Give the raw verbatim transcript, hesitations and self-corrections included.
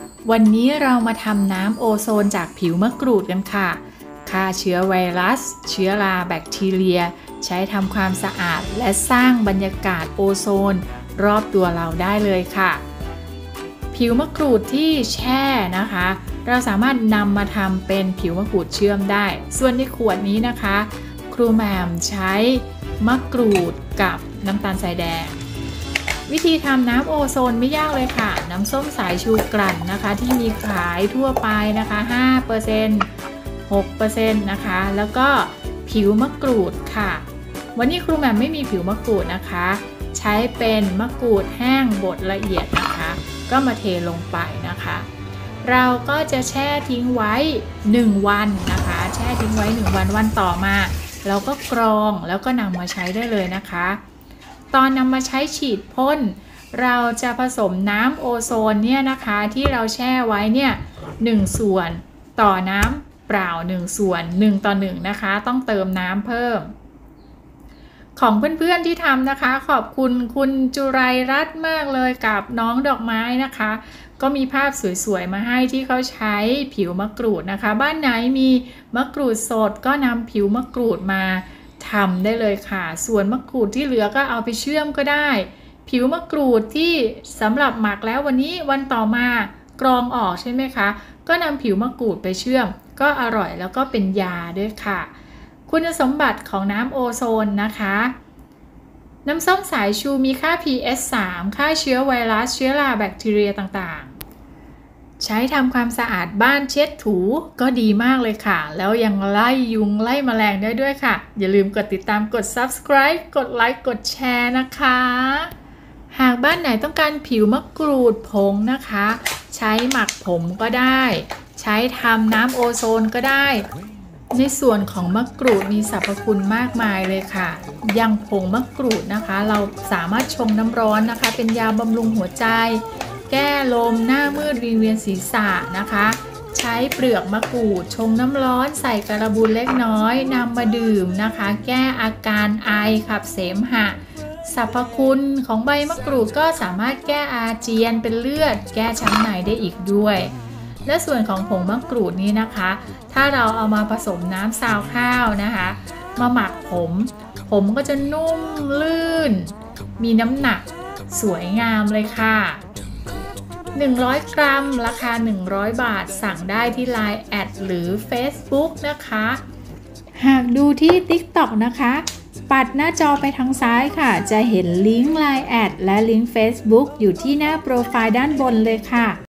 วันนี้เรามาทำน้ำโอโซนจากผิวมะกรูดกันค่ะฆ่าเชื้อไวรัสเชื้อราแบคทีเรียใช้ทำความสะอาดและสร้างบรรยากาศโอโซนรอบตัวเราได้เลยค่ะผิวมะกรูดที่แช่นะคะเราสามารถนำมาทำเป็นผิวมะกรูดเชื่อมได้ส่วนในขวดนี้นะคะครูแหม่มใช้มะกรูดกับน้ำตาลทรายแดงวิธีทำน้ำโอโซนไม่ยากเลยค่ะน้ำส้มสายชูกลั่นนะคะที่มีขายทั่วไปนะคะ ห้าเปอร์เซ็นต์ หกเปอร์เซ็นต์ นะคะแล้วก็ผิวมะกรูดค่ะวันนี้ครูแหม่มไม่มีผิวมะกรูดนะคะใช้เป็นมะกรูดแห้งบดละเอียดนะคะก็มาเทลงไปนะคะเราก็จะแช่ทิ้งไว้หนึ่งวันนะคะแช่ทิ้งไว้หนึ่งวันวันต่อมาเราก็กรองแล้วก็นำมาใช้ได้เลยนะคะตอนนำมาใช้ฉีดพ่นเราจะผสมน้ำโอโซนเนี่ยนะคะที่เราแช่ไว้เนี่ยหนึ่งส่วนต่อน้ำเปล่าหนึ่งส่วนหนึ่งต่อหนึ่งนะคะต้องเติมน้ำเพิ่มของเพื่อนๆที่ทำนะคะขอบคุณคุณจุไรรัตน์มากเลยกับน้องดอกไม้นะคะก็มีภาพสวยๆมาให้ที่เขาใช้ผิวมะกรูดนะคะบ้านไหนมีมะกรูดสดก็นำผิวมะกรูดมาทำได้เลยค่ะส่วนมะกรูดที่เหลือก็เอาไปเชื่อมก็ได้ผิวมะกรูดที่สำหรับหมักแล้ววันนี้วันต่อมากรองออกใช่ไหมคะก็นำผิวมะกรูดไปเชื่อมก็อร่อยแล้วก็เป็นยาด้วยค่ะคุณสมบัติของน้ำโอโซนนะคะน้ำส้มสายชูมีค่า พี เอช สามฆ่าเชื้อไวรัสเชื้อราแบคทีเรียต่างๆใช้ทำความสะอาดบ้านเช็ดถูก็ดีมากเลยค่ะแล้วยังไล่ยุงไล่แมลงได้ด้วยค่ะอย่าลืมกดติดตามกด ซับสไครบ์ กดไลค์กดแชร์นะคะหากบ้านไหนต้องการผิวมะกรูดผงนะคะใช้หมักผมก็ได้ใช้ทำน้ำโอโซนก็ได้ในส่วนของมะกรูดมีสรรพคุณมากมายเลยค่ะอย่างผงมะกรูดนะคะเราสามารถชงน้ำร้อนนะคะเป็นยาบำรุงหัวใจแก้ลมหน้ามืดวิงเวียนศีรษะนะคะใช้เปลือกมะกรูดชงน้ำร้อนใส่การบูนเล็กน้อยนำมาดื่มนะคะแก้อาการไอขับเสมหะสรรพคุณของใบมะกรูดก็สามารถแก้อาเจียนเป็นเลือดแก้ช้ำในได้อีกด้วยและส่วนของผงมะกรูดนี้นะคะถ้าเราเอามาผสมน้ำซาวข้าวนะคะมาหมักผมผมก็จะนุ่มลื่นมีน้ำหนักสวยงามเลยค่ะหนึ่งร้อยกรัมราคาหนึ่งร้อยบาทสั่งได้ที่ ไลน์ แอดหรือ เฟซบุ๊ก นะคะหากดูที่ ติ๊กต็อก นะคะปัดหน้าจอไปทางซ้ายค่ะจะเห็นลิงก์ ไลน์ แอดและลิงก์ เฟซบุ๊ก อยู่ที่หน้าโปรไฟล์ด้านบนเลยค่ะ